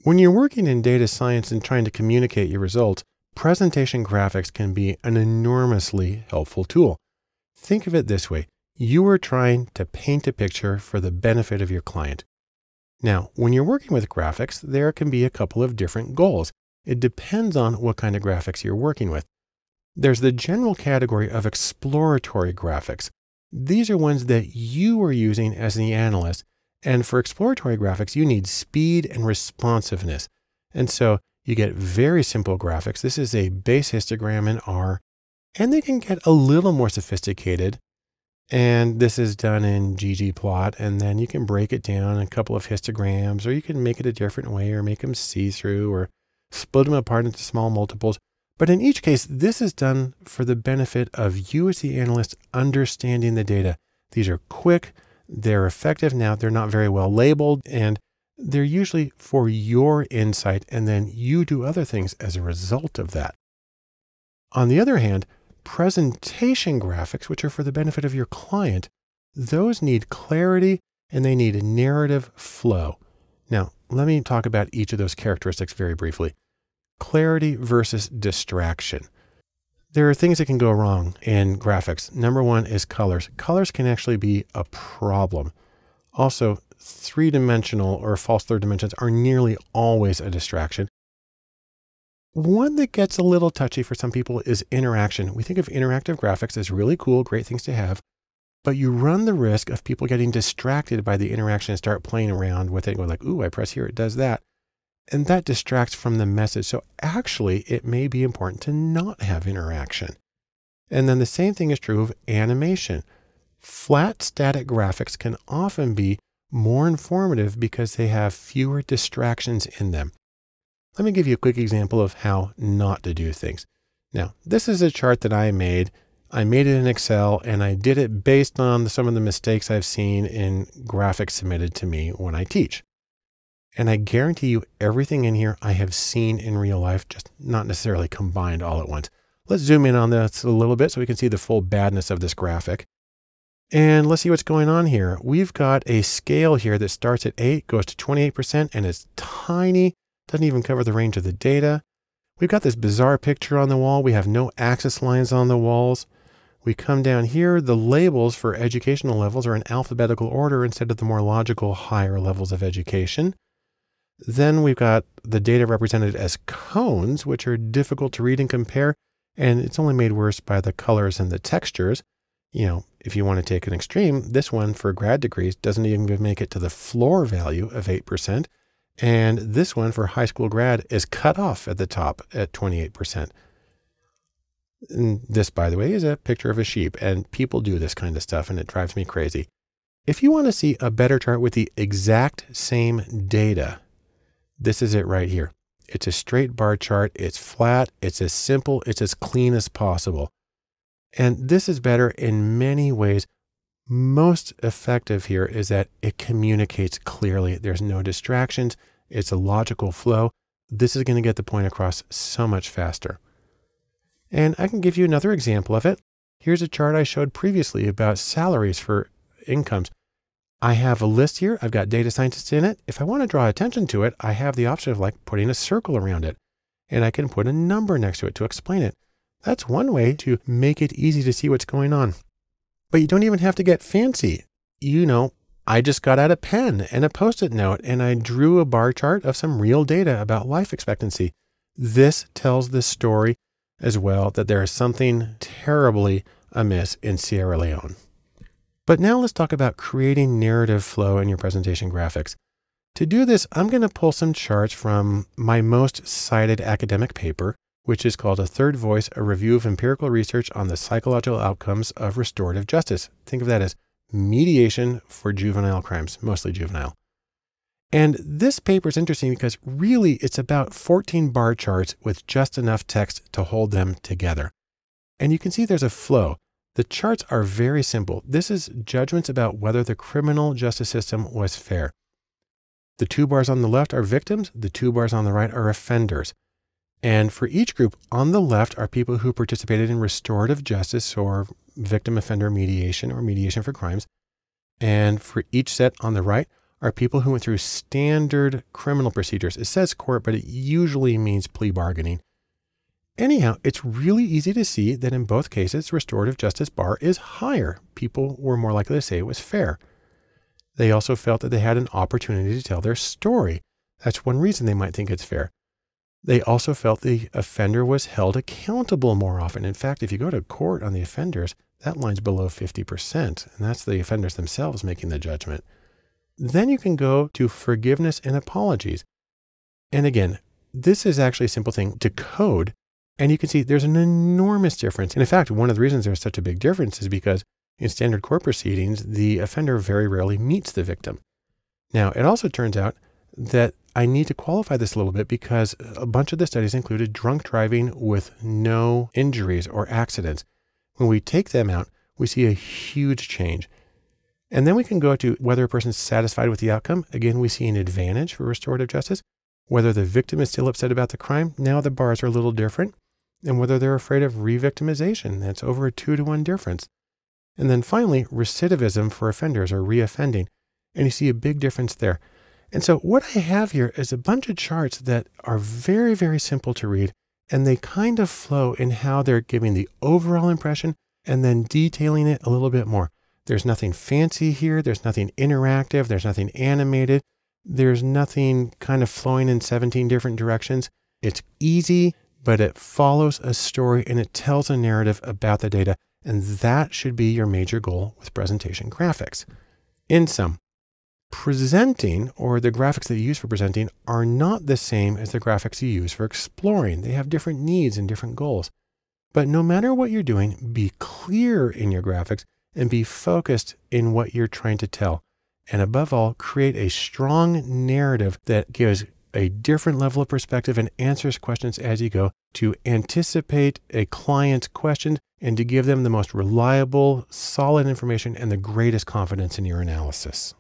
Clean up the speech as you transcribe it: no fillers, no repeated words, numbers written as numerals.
When you're working in data science and trying to communicate your results, presentation graphics can be an enormously helpful tool. Think of it this way. You are trying to paint a picture for the benefit of your client. Now, when you're working with graphics, there can be a couple of different goals. It depends on what kind of graphics you're working with. There's the general category of exploratory graphics. These are ones that you are using as the analyst. And for exploratory graphics, you need speed and responsiveness. And so you get very simple graphics. This is a base histogram in R, and they can get a little more sophisticated. And this is done in ggplot, and then you can break it down in a couple of histograms, or you can make it a different way, or make them see-through, or split them apart into small multiples. But in each case, this is done for the benefit of you as the analyst understanding the data. These are quick, they're effective. Now, they're not very well labeled, and they're usually for your insight, and then you do other things as a result of that. On the other hand, presentation graphics, which are for the benefit of your client, those need clarity and they need a narrative flow. Now, let me talk about each of those characteristics very briefly. Clarity versus distraction. There are things that can go wrong in graphics. Number one is colors. Colors can actually be a problem. Also, three-dimensional or false third dimensions are nearly always a distraction. One that gets a little touchy for some people is interaction. We think of interactive graphics as really cool, great things to have, but you run the risk of people getting distracted by the interaction and start playing around with it, going like, ooh, I press here, it does that. And that distracts from the message. So actually, it may be important to not have interaction. And then the same thing is true of animation. Flat static graphics can often be more informative because they have fewer distractions in them. Let me give you a quick example of how not to do things. Now, this is a chart that I made. I made it in Excel, and I did it based on some of the mistakes I've seen in graphics submitted to me when I teach. And I guarantee you everything in here I have seen in real life, just not necessarily combined all at once. Let's zoom in on this a little bit so we can see the full badness of this graphic. And let's see what's going on here. We've got a scale here that starts at 8, goes to 28%, and it's tiny. Doesn't even cover the range of the data. We've got this bizarre picture on the wall. We have no axis lines on the walls. We come down here. The labels for educational levels are in alphabetical order instead of the more logical higher levels of education. Then we've got the data represented as cones, which are difficult to read and compare. And it's only made worse by the colors and the textures. You know, if you want to take an extreme, this one for grad degrees doesn't even make it to the floor value of 8%. And this one for high school grad is cut off at the top at 28%. And this, by the way, is a picture of a sheep, and people do this kind of stuff, and it drives me crazy. If you want to see a better chart with the exact same data, this is it right here. It's a straight bar chart. It's flat. It's as simple. It's as clean as possible. And this is better in many ways. Most effective here is that it communicates clearly. There's no distractions. It's a logical flow. This is going to get the point across so much faster. And I can give you another example of it. Here's a chart I showed previously about salaries for incomes. I have a list here. I've got data scientists in it. If I want to draw attention to it, I have the option of like putting a circle around it, and I can put a number next to it to explain it. That's one way to make it easy to see what's going on. But you don't even have to get fancy. You know, I just got out a pen and a Post-it note, and I drew a bar chart of some real data about life expectancy. This tells the story as well that there is something terribly amiss in Sierra Leone. But now let's talk about creating narrative flow in your presentation graphics. To do this, I'm going to pull some charts from my most cited academic paper, which is called A Third Voice, a Review of Empirical Research on the Psychological Outcomes of Restorative Justice. Think of that as mediation for juvenile crimes, mostly juvenile. And this paper is interesting because really it's about 14 bar charts with just enough text to hold them together. And you can see there's a flow. The charts are very simple. This is judgments about whether the criminal justice system was fair. The 2 bars on the left are victims. The 2 bars on the right are offenders. And for each group, on the left are people who participated in restorative justice or victim offender mediation or mediation for crimes. And for each set on the right are people who went through standard criminal procedures. It says court, but it usually means plea bargaining. Anyhow, it's really easy to see that in both cases, restorative justice bar is higher. People were more likely to say it was fair. They also felt that they had an opportunity to tell their story. That's one reason they might think it's fair. They also felt the offender was held accountable more often. In fact, if you go to court on the offenders, that line's below 50%, and that's the offenders themselves making the judgment. Then you can go to forgiveness and apologies. And again, this is actually a simple thing to code, and you can see there's an enormous difference. And in fact, one of the reasons there's such a big difference is because in standard court proceedings, the offender very rarely meets the victim. Now, it also turns out that I need to qualify this a little bit because a bunch of the studies included drunk driving with no injuries or accidents. When we take them out, we see a huge change. And then we can go to whether a person's satisfied with the outcome. Again, we see an advantage for restorative justice. Whether the victim is still upset about the crime, now the bars are a little different. And whether they're afraid of re-victimization, that's over a 2-to-1 difference. And then finally, recidivism for offenders or reoffending. And you see a big difference there. And so what I have here is a bunch of charts that are very, very simple to read, and they kind of flow in how they're giving the overall impression and then detailing it a little bit more. There's nothing fancy here. There's nothing interactive. There's nothing animated. There's nothing kind of flowing in 17 different directions. It's easy, but it follows a story and it tells a narrative about the data. And that should be your major goal with presentation graphics. In sum, presenting, or the graphics that you use for presenting, are not the same as the graphics you use for exploring. They have different needs and different goals. But no matter what you're doing, be clear in your graphics and be focused in what you're trying to tell. And above all, create a strong narrative that gives a different level of perspective and answers questions as you go to anticipate a client's questions and to give them the most reliable, solid information and the greatest confidence in your analysis.